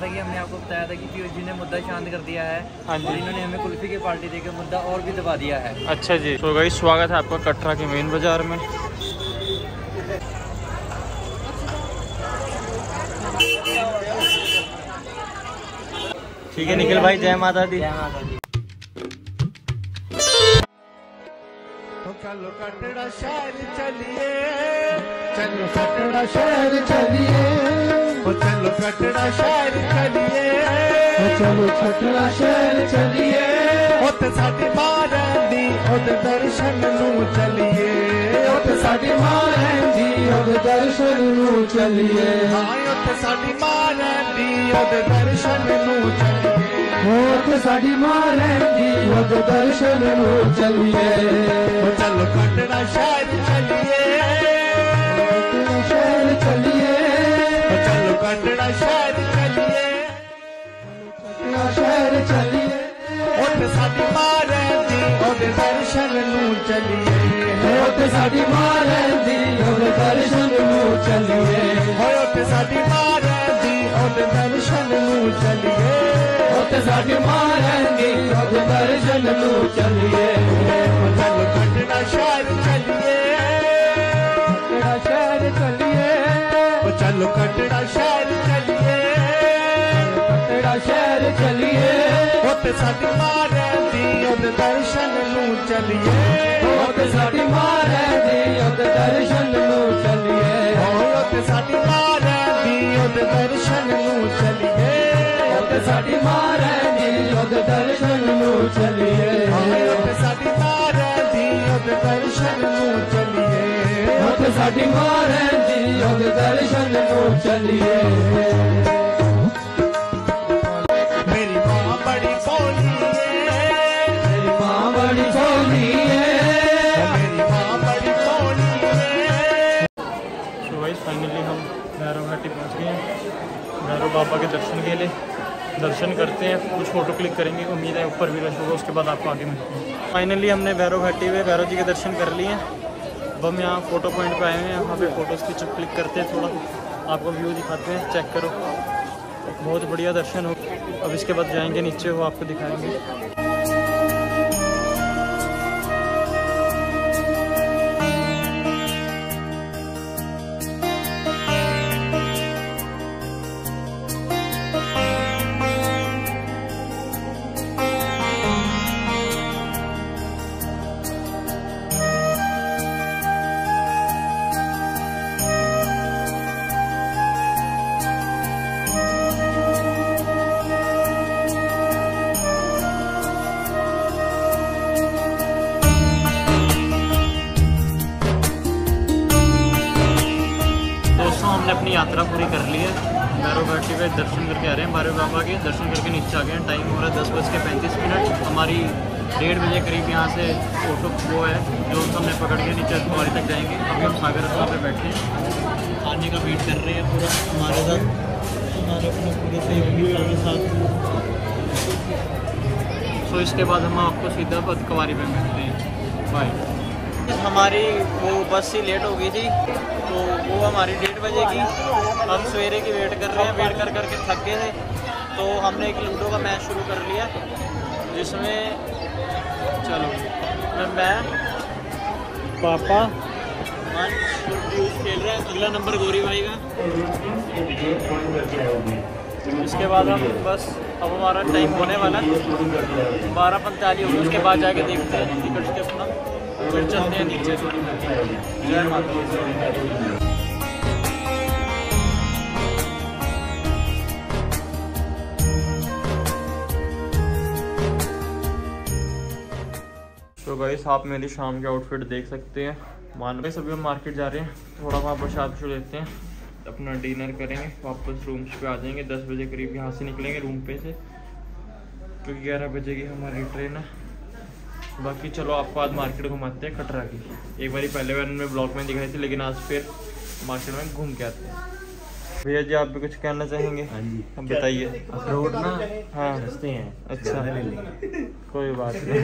जैसा कि हमने आपको बताया था कि पीयूष जी ने मुद्दा शांत कर दिया है। हाँ जी। और इन्होंने हमें कुल्फी की पार्टी देकर मुद्दा और भी दबा दिया है। अच्छा जी। तो गाइस स्वागत है आपका कटरा के मेन बाजार में। ठीक है निखिल भाई, जय माता दी। जय माता दी। चलो कटरा शहर चलिए, चलो कटरा शहर चलिए, ओ चलो कटरा शहर चलिए, ओ चलो कटरा शहर चलिए, उत साडी मां रहंदी उद दर्शन नूं चलिए, उत साडी मां रहंदी उद दर्शन नूं चलिए, हां उत साडी मां रहंदी उद दर्शन नूं चलिए, उत साडी मां रहंदी उद दर्शन नूं चलिए, ओ चलो कटरा शहर चलिए, कटरा शहर चलिए, ओ चलो कटरा शहर चलिए, कटरा शहर चलिए, उत साडी मां रहंदी उद दर्शन नूं चलिए, उत साडी मां रहंदी उद दर्शन नूं चलिए, उत साडी मां रहंदी उद दर्शन नूं चलिए, उत साडी मां रहंदी उद दर्शन नूं चलिए, चलो कटरा शहर चलिए, कटरा शहर चलिए, चलो कटरा शहर चलिए, कटरा शहर चलिए, उत साडी मां रहंदी उद दर्शन नूं चलिए, उत साडी मां रहंदी उद दर्शन नूं चलिए, उत साडी मां रहंदी उद दर्शन नूं चलिए, उत साडी मां रहंदी उद दर्शन नूं चलिए, उत साडी मां रहंदी उद दर्शन नूं चलिए, उत साडी मां रहंदी उद दर्शन नूं चलिए। मेरी मां बड़ी भोली है, मेरी मां बड़ी भोली है, मेरी मां बड़ी भोली है। तो गाइस फाइनली हम भैरव घाटी पहुँच गए हैं। भैरव बाबा के दर्शन के लिए दर्शन करते हैं, कुछ फ़ोटो क्लिक करेंगे। उम्मीद है ऊपर भी रश होगा, उसके बाद आपको आगे मिलते हैं। फाइनली हमने भैरव घाटी में भैरव जी के दर्शन कर लिए हैं। अब हम यहाँ फ़ोटो पॉइंट पे आए हैं, यहाँ पे फ़ोटोज़ की क्लिक करते हैं, थोड़ा आपको व्यू दिखाते हैं, चेक करो। बहुत बढ़िया दर्शन हो। अब इसके बाद जाएंगे नीचे, वो आपको दिखाएंगे। हमने अपनी यात्रा पूरी कर ली है। भैरव घाटी पे दर्शन करके आ रहे हैं, भैरव बाबा के दर्शन करके नीचे आ गए हैं। टाइम हो रहा है 10:35। हमारी 1:30 बजे करीब यहाँ से ऑटो वो है जो हमने पकड़ के नीचे कुमारी तक जाएंगे। अभी हम सागर रत्ना पे बैठे हैं, आने का वेट कर रहे हैं पूरा हमारे साथ, हमारे अपने पूरे सहयोगी के साथ। तो इसके बाद हम आपको सीधा कुमारी पे मिलते हैं। बाय। हमारी वो बस ही लेट हो गई थी, तो वो हमारी 1:30 बजे की। हम सवेरे की वेट कर रहे हैं, वेट कर करके थक गए थे, तो हमने एक लूडो का मैच शुरू कर लिया, जिसमें चलो मैं पापा खेल रहे हैं। अगला नंबर गौरी भाई का। इसके बाद हम बस अब हमारा टाइम होने वाला है 12:45 होगा। उसके बाद जाके देखते हैं टिकट के अपना, फिर चलते हैं नीचे। जय माता दी। तो गाइस आप मेरी शाम के आउटफिट देख सकते हैं। मान लो सभी हम मार्केट जा रहे हैं, थोड़ा वहाँ प्रसाद लेते हैं, अपना डिनर करेंगे, वापस रूम्स पे आ जाएंगे। 10 बजे करीब यहाँ से निकलेंगे रूम पे से, क्योंकि 11 बजे की हमारी ट्रेन है। बाकी चलो आपको आज मार्केट घुमाते हैं कटरा की। एक बारी पहले बार में ब्लॉग में दिखाई थी, लेकिन आज फिर मार्केट में घूम के आते हैं। भैया जी आप भी कुछ कहना चाहेंगे? हाँ जी, अब बताइए। अखरोट ना हाँ सस्ते हैं। अच्छा ले लेंगे, कोई बात नहीं।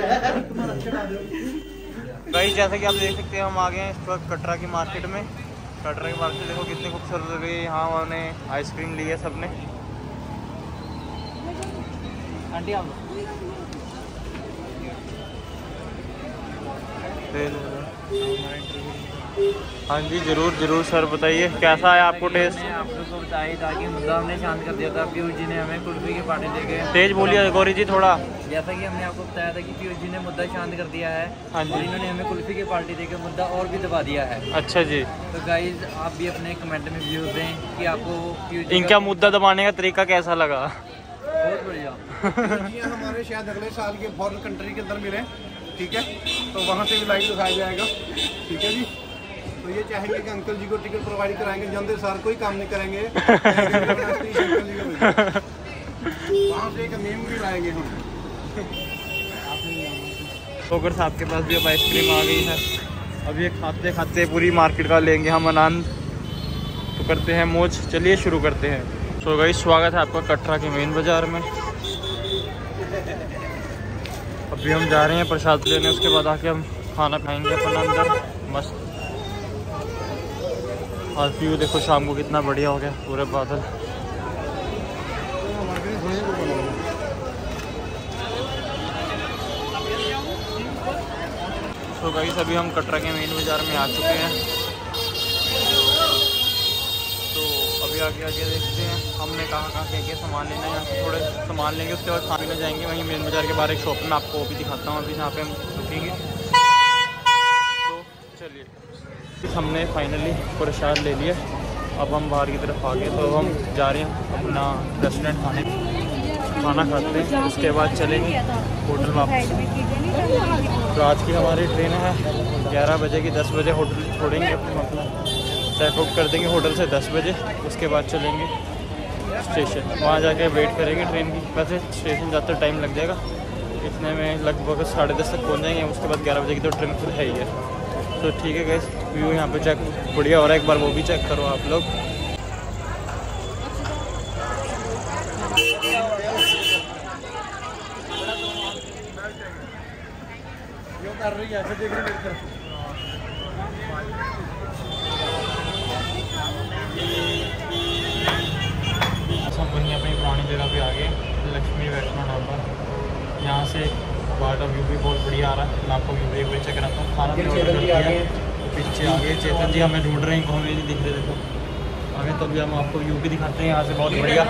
भाई जैसे कि आप देख सकते हैं हम आ गए हैं इस वक्त कटरा की मार्केट में। कटरा की मार्केट देखो कितनी खूबसूरत लग रही है। यहाँ उन्होंने आइसक्रीम ली है सबने, आंटी आप हाँ जी ज़रूर ज़रूर सर, बताइए कैसा है आपको टेस्ट? मैंने आप लोग को बताई था कि मुद्दा हमने शांत कर दिया था। पीयूष जी ने हमें कुल्फी की पार्टी दे के। तेज बोलिए गौरी जी थोड़ा। जैसा कि हमने आपको बताया था कि पीयूष जी ने मुद्दा शांत कर दिया है। हाँ जी। और इन्होंने हमें कुल्फी की पार्टी दे के मुद्दा और भी दबा दिया है। अच्छा जी। तो गाइज आप भी अपने कमेंट में व्यूज दें कि आपको पीयूष जी इनका मुद्दा दबाने का तरीका कैसा लगा? बहुत बढ़िया। हमारे शायद अगले साल के फॉरेन कंट्री के अंदर मिले, ठीक है, तो वहाँ से भी लाइव दिखाया जाएगा, ठीक है जी। तो ये चाहेंगे कि अंकल जी को टिकट प्रोवाइड कराएंगे, जानते सार कोई काम नहीं करेंगे, वहाँ से एक मीम भी लाएंगे हम। ब्लॉगर साहब के पास भी अब आइसक्रीम आ गई है। अब ये खाते खाते पूरी मार्केट का लेंगे हम आनंद। तो करते हैं मौज, चलिए शुरू करते हैं। तो गाइस स्वागत है आपका कटरा के मेन बाज़ार में। अभी हम जा रहे हैं प्रसाद लेने, उसके बाद आके हम खाना खाएंगे अपना अंदर मस्त। और व्यू देखो शाम को कितना बढ़िया हो गया, पूरे बादल। तो गाइस अभी हम कटरा के मेन बाज़ार में आ चुके हैं। तो अभी आगे देखते हैं हमने कहाँ क्या सामान लेना है। यहाँ से थोड़े सामान लेंगे, उसके बाद खाने जाएंगे वहीं मेन बाज़ार के बाहर एक शॉप में। आपको वो भी दिखाता हूँ अभी जहाँ पे हम रुकेंगे। तो चलिए, हमने फाइनली प्रसाद ले लिया। अब हम बाहर की तरफ आ गए, तो हम जा रहे हैं अपना रेस्टोरेंट खाना खाते हैं, उसके बाद चलेंगे होटल वापस। तो आज की हमारी ट्रेन है 11 बजे की, 10 बजे होटल छोड़ेंगे, मतलब चेकआउट कर देंगे होटल से 10 बजे। उसके बाद चलेंगे स्टेशन, वहाँ जाके वेट करेंगे ट्रेन की। वैसे स्टेशन जाते टाइम लग जाएगा, इतने में लगभग 10:30 तक पहुँच जाएंगे। उसके बाद 11 बजे की तो ट्रेन खुद है ही है। तो ठीक है गाइस, व्यू यहाँ पे चेक बढ़िया हो रहा है, एक बार वो भी चेक करो आप लोग। कर रही है, देख रही है। हम वहीं अपनी पुरानी जगह पे आ गए, लक्ष्मी वैष्णो ढाबा। यहाँ से बाहर का व्यू भी बहुत बढ़िया आ रहा है। मैं आपको व्यू एक बार चेक कराता हूँ। खाना भी ऑर्डर कर दिया, पीछे आगे चेतन जी हमें ढूंढ रहे हैं, हमें नहीं दिख रहे। देखो आगे, तो अभी हम आपको व्यू भी दिखाते हैं यहाँ से, बहुत बढ़िया।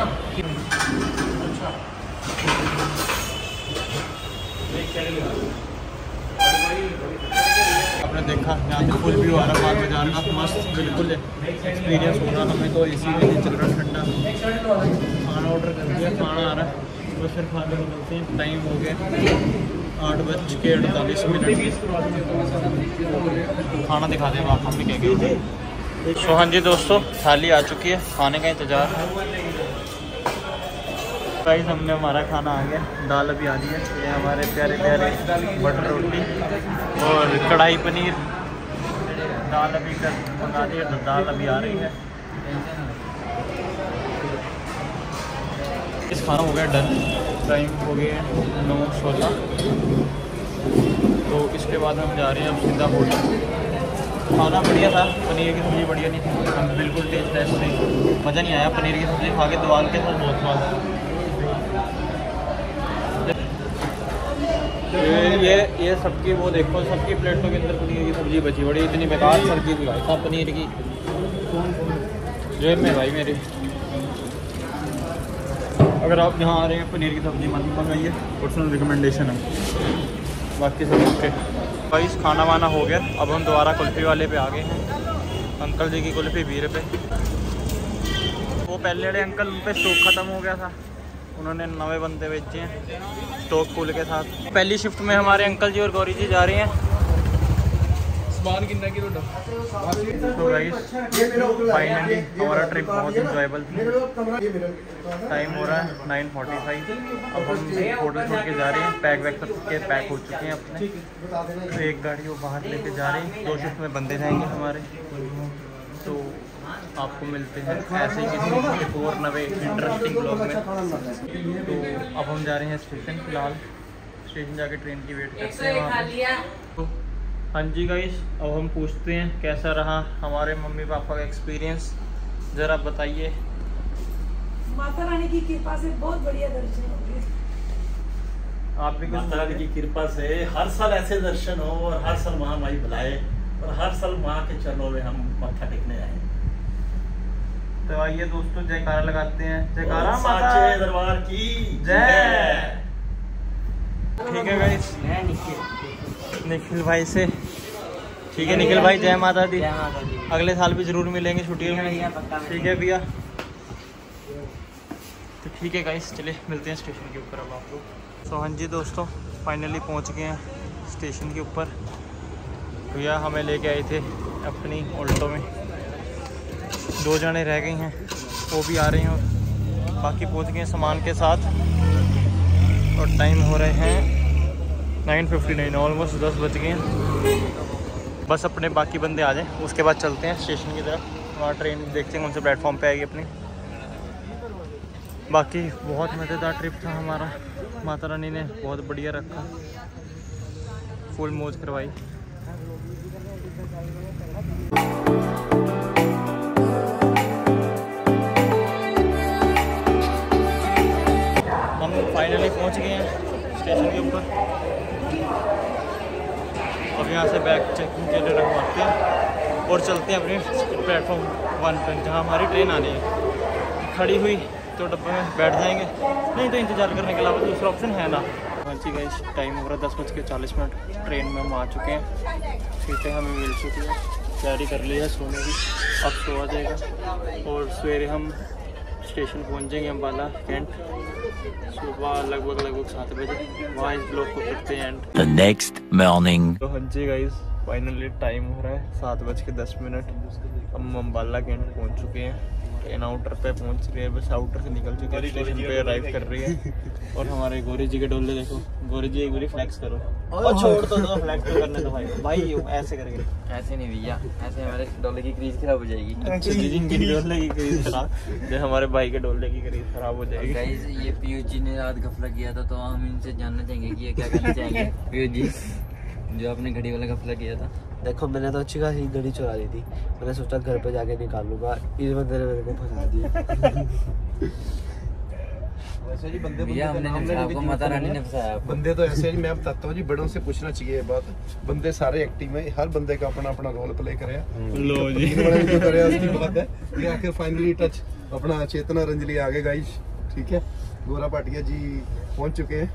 आपने देखा यहाँ से फुल व्यू आ रहा है बाजार का, मस्त बिल्कुल एक्सपीरियंस हो रहा। हमें तो एसी भी नहीं चल रहा, ठंडा। खाना ऑर्डर कर दिया, खाना आ रहा है, बस फिर खाने को मिलते हैं। टाइम हो गया 8:48। खाना दिखा दें आप, हम भी कह गए थे। तो हाँ जी दोस्तों, थाली आ चुकी है, खाने का इंतज़ार है। गाइस हमने हमारा खाना आ गया, दाल अभी आ रही है। ये हमारे प्यारे प्यारे बटर रोटी और कढ़ाई पनीर। दाल अभी मंगा दी है, दाल अभी आ रही है। इस खाना हो गया डन, टाइम हो गया 9:16। तो इसके बाद हम जा रहे हैं अब सीधा होटल। खाना बढ़िया था, पनीर की सब्ज़ी बढ़िया नहीं थी, हम बिल्कुल टेस्ट है नहीं, मज़ा नहीं आया। पनीर की सब्ज़ी खा के दवाल के साथ बहुत स्वाद। ये सबकी वो देखो, सबकी प्लेटों के अंदर पनीर की सब्ज़ी बची बड़ी, इतनी बेकार सब्ज़ी थी भाई साहब पनीर की। जेब में भाई मेरी, अगर आप यहाँ आ रहे हैं पनीर की सब्ज़ी मत मंगाइए, पर्सनल रिकमेंडेशन है। बाकी सब ओके। भाई खाना वाना हो गया, अब हम दोबारा कुल्फ़ी वाले पे आ गए हैं। अंकल जी की कुल्फ़ी 20 रुपये। वो पहले वाले अंकल, उन पर स्टॉक ख़त्म हो गया था, उन्होंने नवे बंदे बेचे हैं स्टॉक फुल के साथ। पहली शिफ्ट में हमारे अंकल जी और गौरी जी जा रही हैं। तो गाइस फाइनली हमारा ट्रिप बहुत इंजॉयबल थी। टाइम हो रहा है 9:45। अब हम होटल छोड़ के जा रहे हैं, पैक वैक सब के पैक हो चुके हैं अपने। तो एक गाड़ी वो बाहर लेके जा रही है, 2 शिफ्ट में बंदे जाएंगे हमारे। तो आपको मिलते हैं ऐसे ही किसी एक और नवे इंटरेस्टिंग ब्लॉग में। तो अब हम जा रहे हैं स्टेशन, फिलहाल स्टेशन जाके ट्रेन की वेट करते हैं वहाँ पे। तो हाँ जी गाइस, अब हम पूछते हैं कैसा रहा हमारे मम्मी पापा का एक्सपीरियंस, ज़रा बताइए। माता रानी की कृपा से बहुत बढ़िया दर्शन हो गए। आप भी माता रानी की कृपा से हर साल ऐसे दर्शन हो और हर साल महामाई बुलाए और हर साल माँ के चरणों में हम मत्था टेकने आए। तो आइए दोस्तों जयकारा लगाते हैं। जयकारा साचे दरबार की जय। ठीक है गाइस, निखिल भाई से ठीक है। निखिल भाई जय माता दी। अगले साल भी जरूर मिलेंगे छुट्टियों में। ठीक है भैया। तो ठीक है गाइस, चलिए मिलते हैं स्टेशन के ऊपर अब आप लोग। तो हाँ जी दोस्तों, फाइनली पहुंच गए हैं स्टेशन के ऊपर। भैया हमें लेके आए थे अपनी ऑल्टो में, 2 जने रह गए हैं, वो भी आ रहे हैं और बाकी पहुंच गए सामान के साथ। और टाइम हो रहे हैं 9:59, ऑलमोस्ट 10 बज गए हैं। बस अपने बाकी बंदे आ जाएं, उसके बाद चलते हैं स्टेशन की तरफ। वहाँ ट्रेन देखते हैं कौन से प्लेटफॉर्म पे आएगी अपनी। बाकी बहुत मज़ेदार ट्रिप था हमारा, माता रानी ने बहुत बढ़िया रखा, फुल मौज करवाई। हम फाइनली पहुंच गए हैं स्टेशन के ऊपर। अब यहाँ से बैग चेकिंग के लिए रखवाते हैं और चलते हैं अपने प्लेटफॉर्म 1 पर, जहाँ हमारी ट्रेन आनी है। खड़ी हुई तो डब्बे में बैठ जाएंगे, नहीं तो इंतज़ार करने के अलावा दूसरा ऑप्शन है ना। हाँ जी गाइस, टाइम हो रहा है 10:40। ट्रेन में हम आ चुके हैं, सीटें हमें मिल चुकी हैं, तैयारी कर ली है सोने की। अब सो आ जाएगा और सवेरे हम स्टेशन पहुंच जाएंगे अम्बाला कैंट, सुबह लगभग 7 बजे। वहाँ इस ब्लॉग को करते हैं एंड। The next morning. तो हाँ जी गाइस, फाइनली टाइम हो रहा है 7:10। हम अम्बाला कैंट पहुंच चुके हैं। ट्रेन आउटर पे पहुंच रही है, बस आउटर से निकल चुके हैं, स्टेशन पे अराइव कर रही है। और हमारे गौरी जी के डोले देखो। गौरी जी एक बार फ्लैक्स करो और छोड़ तो दो, फ्लैक्स तो करने दो भाई। भाई ऐसे करके, ऐसे नहीं भैया, ऐसे हमारे डोले की क्रीज खराब हो जाएगी। जिनकी डोले की क्रीज खराब, हमारे भाई के डोले की क्रीज खराब हो जाएगी। गाइस ये पीयूष जी ने रात घपला किया था, तो हम इनसे जानना चाहेंगे कि ये क्या करना चाहेंगे। पीयूष जी जो आपने घड़ी वाला घपला किया था। देखो मैंने तो अच्छी खासी घड़ी चुरा ली थी, मैंने सोचा घर पे जाके निकालूंगा, इस बंदे ने मेरे को फंसा दिया। वैसे जी बंदे भैया हमने आपको माता रानी ने फंसाया। बंदे तो ऐसे ही, मैं बताता हूँ जी, बड़ों से पूछना चाहिए ये बात। बंदे सारे एक्टिव में, हर बंदे का अपना अपना रोल प्ले करे। लो जी, करे उसकी बात है कि आखिर फाइनली टच अपना चेतना रंजली आ गए गाइस। ठीक है, गोरा भाटिया जी पहुंच चुके हैं।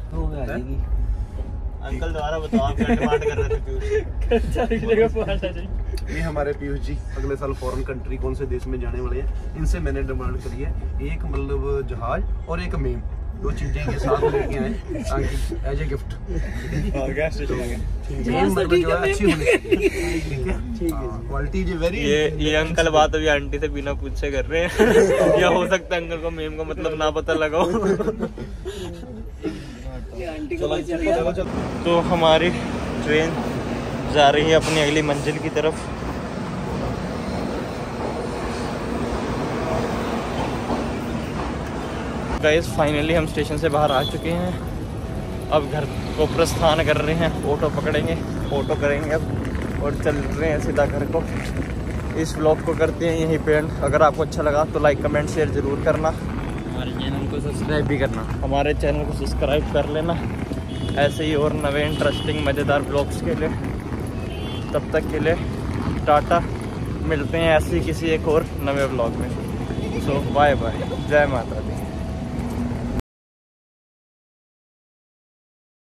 अंकल दोबारा बताओ, आप क्या डिमांड कर रहे थे पीयूष? ये हमारे पीयूष जी अगले साल फॉरेन कंट्री कौन से देश में जाने वाले हैं, इनसे मैंने डिमांड करी है एक मतलब जहाज और एक मेम, 2 चीजें के साथ लेके आए ताकि एज ए गिफ्ट। और क्या स्टेशन आ गया? मेम मतलब जो है अच्छी होनी चाहिए। ठीक है, क्वालिटी जो वेरी। ये अंकल बात अभी आंटी से बिना पूछे कर रहे हैं। या हो सकता है अंकल को मेम का मतलब ना पता लगाओ। तो हमारी ट्रेन जा रही है अपनी अगली मंजिल की तरफ। गाइस फाइनली हम स्टेशन से बाहर आ चुके हैं, अब घर को प्रस्थान कर रहे हैं। ऑटो पकड़ेंगे, ऑटो करेंगे अब और चल रहे हैं सीधा घर को। इस व्लॉग को करते हैं यहीं पे एंड। अगर आपको अच्छा लगा तो लाइक कमेंट शेयर ज़रूर करना, हमारे चैनल को सब्सक्राइब भी करना। हमारे चैनल को सब्सक्राइब कर लेना ऐसे ही और नवे इंटरेस्टिंग मज़ेदार ब्लॉग्स के लिए। तब तक के लिए टाटा, मिलते हैं ऐसे ही किसी एक और नवे ब्लॉग में। सो बाय बाय, जय माता दी।